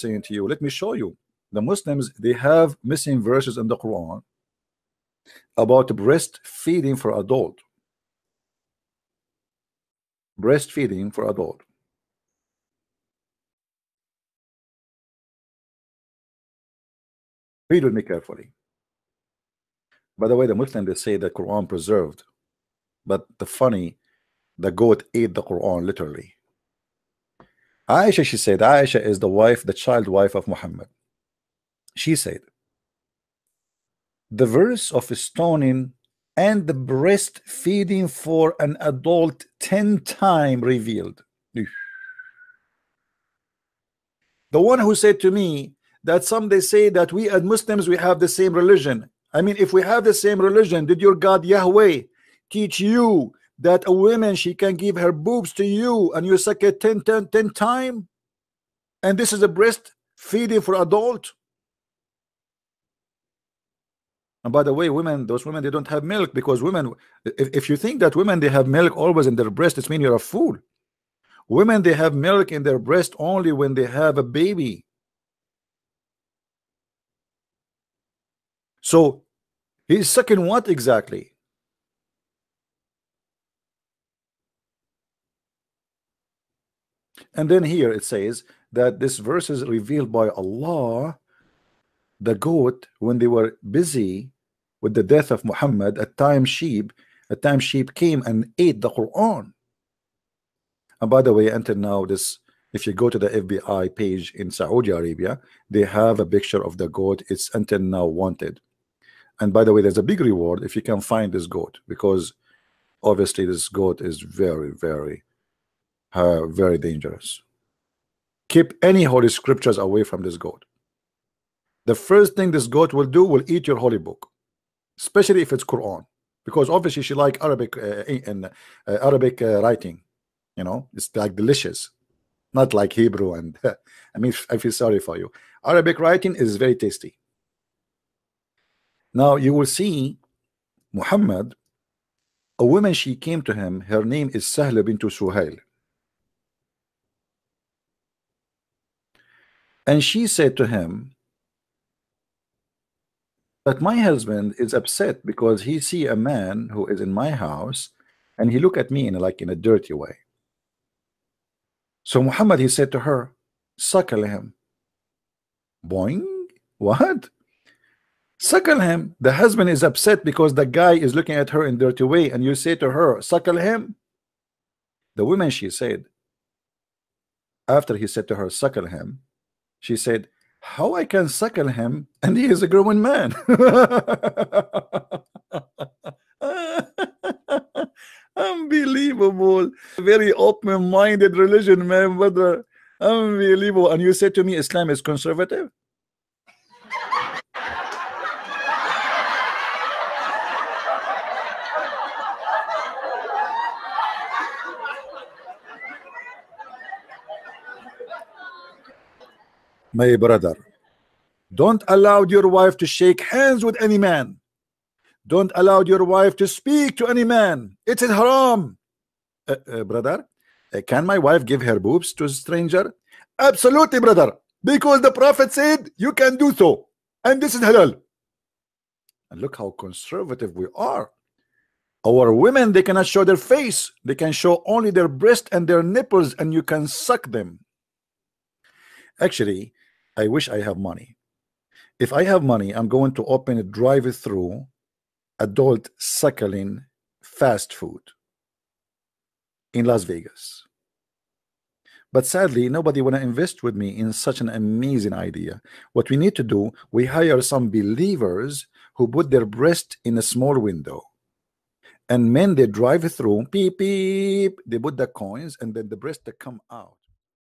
saying to you, let me show you. The Muslims, they have missing verses in the Quran about breastfeeding for adult. Breastfeeding for adult. Read with me carefully. By the way, the Muslims, they say the Quran preserved, but the goat ate the Quran literally. Aisha, she said, Aisha is the child wife of Muhammad. She said, the verse of stoning and the breastfeeding for an adult 10 times revealed. The one who said to me that some they say that we as Muslims, we have the same religion. I mean, if we have the same religion, did your God Yahweh teach you that a woman, she can give her boobs to you and you suck it 10 times? And this is a breastfeeding for adult? And by the way, those women, they don't have milk, because women, if you think that women, they have milk always in their breast, it means you're a fool. Women, they have milk in their breast only when they have a baby. So he's sucking what exactly? And then here it says that this verse is revealed by Allah. The goat, when they were busy with the death of Muhammad, a time sheep came and ate the Quran. And by the way, until now, this, if you go to the FBI page in Saudi Arabia, they have a picture of the goat. It's until now wanted. And by the way, there's a big reward if you can find this goat, because obviously this goat is very, very, very dangerous. Keep any holy scriptures away from this goat. The first thing this goat will do will eat your holy book, especially if it's Quran, because obviously she like Arabic Arabic writing. You know, it's like delicious, not like Hebrew. And I mean, I feel sorry for you. Arabic writing is very tasty. Now you will see Muhammad, a woman, she came to him. Her name is Sahla bint Suhail, and she said to him that my husband is upset because he see a man who is in my house and he look at me in a dirty way. So Muhammad, he said to her, suckle him. Boing. What? Suckle him. The husband is upset because the guy is looking at her in a dirty way, and you say to her, suckle him. The woman, she said, after he said to her, suckle him, she said, how I can suckle him and he is a grown man? Unbelievable. Very open-minded religion, man, brother. Unbelievable. And you said to me Islam is conservative? My brother, don't allow your wife to shake hands with any man. Don't allow your wife to speak to any man. It is haram. Brother, can my wife give her boobs to a stranger? Absolutely, brother, because the Prophet said you can do so, and this is halal. And look how conservative we are. Our women, they cannot show their face. They can show only their breast and their nipples, and you can suck them. Actually, I wish I have money. If I have money, I'm going to open a drive-through adult suckling fast food in Las Vegas. But sadly, nobody want to invest with me in such an amazing idea. What we need to do, we hire some believers who put their breast in a small window, and men, they drive through, beep beep, they put the coins, and then the breast, they come out.